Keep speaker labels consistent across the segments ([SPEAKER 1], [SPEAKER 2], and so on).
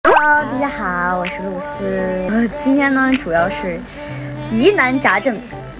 [SPEAKER 1] Hello， 大家好，我是露丝。今天呢，主要是疑难杂症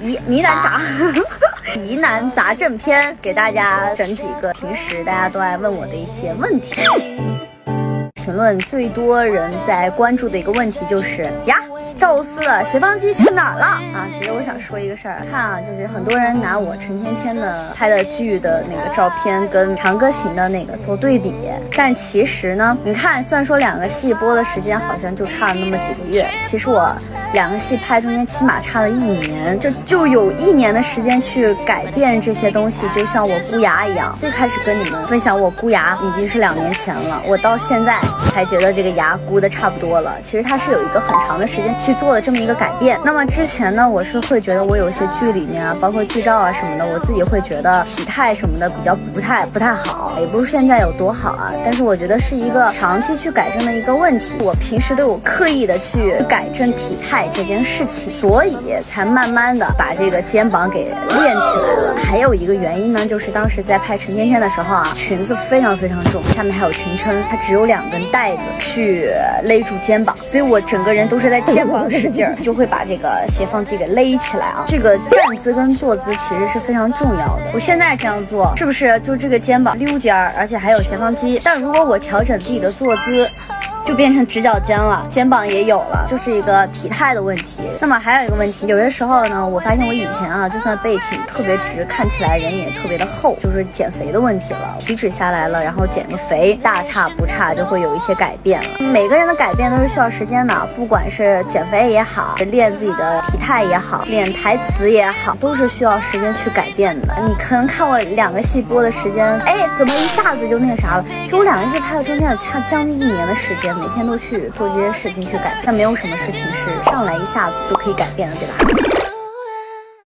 [SPEAKER 1] 篇，给大家整几个平时大家都爱问我的一些问题。评论最多人在关注的一个问题就是呀，赵四斜方肌去哪儿了啊？其实我想说一个事儿，看啊，就是很多人拿我陈芊芊的拍的剧的那个照片跟长歌行的那个做对比，但其实呢，你看，虽然说两个戏播的时间好像就差了那么几个月，其实我两个戏拍中间起码差了1年，就有1年的时间去改变这些东西，就像我箍牙一样。最开始跟你们分享我箍牙已经是2年前了，我到现在才觉得这个牙箍的差不多了。其实它是有一个很长的时间去做了这么一个改变。那么之前呢，我是会觉得我有些剧里面啊，包括剧照啊什么的，我自己会觉得体态什么的比较不太好，也不是现在有多好啊，但是我觉得是一个长期去改正的一个问题。我平时都有刻意的去改正体态这件事情，所以才慢慢的把这个肩膀给练起来了。还有一个原因呢，就是当时在拍陈芊芊的时候啊，裙子非常重，下面还有裙撑，它只有2根带子去勒住肩膀，所以我整个人都是在肩膀使劲儿，就会把这个斜方肌给勒起来啊。这个站姿跟坐姿其实是非常重要的。我现在这样做，是不是就这个肩膀溜肩儿，而且还有斜方肌？但如果我调整自己的坐姿，就变成直角肩了，肩膀也有了，就是一个体态的问题。那么还有一个问题，有些时候呢，我发现我以前啊，就算背挺特别直，看起来人也特别的厚，就是减肥的问题了。体脂下来了，然后减个肥，大差不差就会有一些改变了。每个人的改变都是需要时间的，不管是减肥也好，练自己的体态也好，练台词也好，都是需要时间去改变的。你可能看我2个戏播的时间，哎，怎么一下子就那个啥了？其实我2个戏拍到中间有差将近1年的时间。每天都去做这些事情去改变，但没有什么事情是上来一下子就可以改变的，对吧？